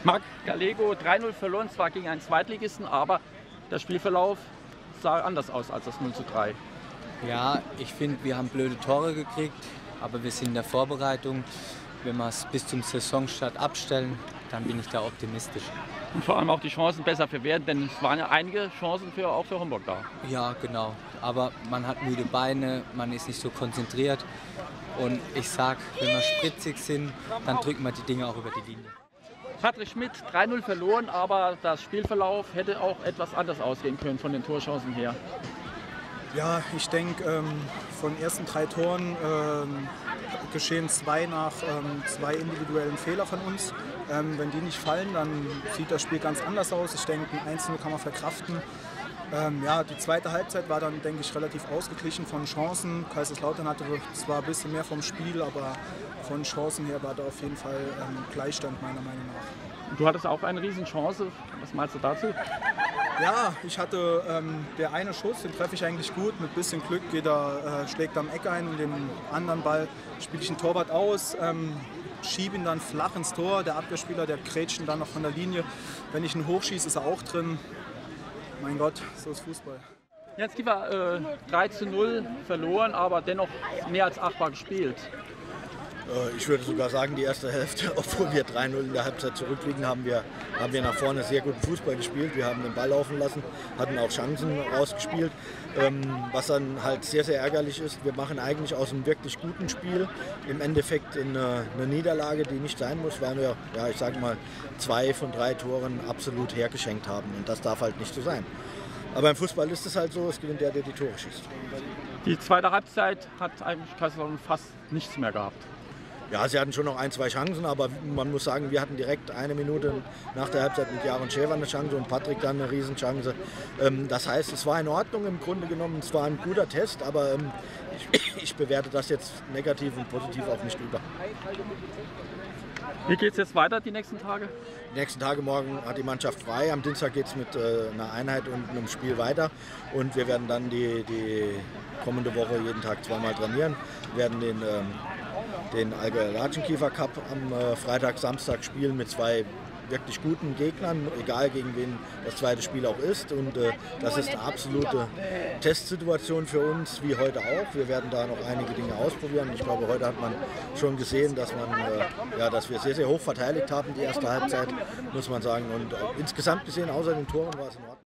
Marc Gallego 3:0 verloren, zwar gegen einen Zweitligisten, aber der Spielverlauf sah anders aus als das 0:3. Ja, ich finde, wir haben blöde Tore gekriegt, aber wir sind in der Vorbereitung. Wenn wir es bis zum Saisonstart abstellen, dann bin ich da optimistisch. Und vor allem auch die Chancen besser verwerten, denn es waren ja einige Chancen auch für Homburg da. Ja, genau. Aber man hat müde Beine, man ist nicht so konzentriert. Und ich sag, wenn wir spritzig sind, dann drücken wir die Dinge auch über die Linie. Patrick Schmidt 3:0 verloren, aber das Spielverlauf hätte auch etwas anders ausgehen können von den Torchancen her. Ja, ich denke, von den ersten 3 Toren geschehen 2 nach 2 individuellen Fehlern von uns. Wenn die nicht fallen, dann sieht das Spiel ganz anders aus. Ich denke, ein 1:0 kann man verkraften. Ja, die zweite Halbzeit war dann, denke ich, relativ ausgeglichen von Chancen. Kaiserslautern hatte zwar ein bisschen mehr vom Spiel, aber von Chancen her war da auf jeden Fall Gleichstand meiner Meinung nach. Du hattest auch eine Riesenchance. Was meinst du dazu? Ja, ich hatte der eine Schuss, den treffe ich eigentlich gut. Mit bisschen Glück schlägt er am Eck ein und den anderen Ball spiele ich einen Torwart aus. Schiebe ihn dann flach ins Tor. Der Abwehrspieler, der grätscht ihn dann noch von der Linie. Wenn ich ihn hochschieße, ist er auch drin. Mein Gott, so ist Fußball. Jetzt Kiefer 3:0 verloren, aber dennoch mehr als achtbar gespielt. Ich würde sogar sagen, die erste Hälfte, obwohl wir 3:0 in der Halbzeit zurückliegen, haben wir nach vorne sehr guten Fußball gespielt. Wir haben den Ball laufen lassen, hatten auch Chancen rausgespielt. Was dann halt sehr, sehr ärgerlich ist, wir machen eigentlich aus einem wirklich guten Spiel im Endeffekt eine Niederlage, die nicht sein muss, weil wir, ja, ich sage mal, 2 von 3 Toren absolut hergeschenkt haben. Und das darf halt nicht so sein. Aber im Fußball ist es halt so, es gewinnt der die Tore schießt. Die zweite Halbzeit hat eigentlich Kaiserslautern fast nichts mehr gehabt. Ja, sie hatten schon noch 1, 2 Chancen, aber man muss sagen, wir hatten direkt 1 Minute nach der Halbzeit mit Jaron Schäfer eine Chance und Patrick dann eine Riesenchance. Das heißt, es war in Ordnung im Grunde genommen, es war ein guter Test, aber ich bewerte das jetzt negativ und positiv auf mich drüber. Wie geht es jetzt weiter die nächsten Tage? Die nächsten Tage, morgen hat die Mannschaft frei, am Dienstag geht es mit einer Einheit und einem Spiel weiter und wir werden dann die kommende Woche jeden Tag 2-mal trainieren. Wir werden den Allgäuer Latschenkiefer Cup am Freitag, Samstag spielen mit 2 wirklich guten Gegnern, egal gegen wen das zweite Spiel auch ist. Und das ist eine absolute Testsituation für uns, wie heute auch. Wir werden da noch einige Dinge ausprobieren. Ich glaube, heute hat man schon gesehen, dass wir sehr, sehr hoch verteidigt haben, die erste Halbzeit, muss man sagen. Und insgesamt gesehen, außer den Toren, war es in Ordnung.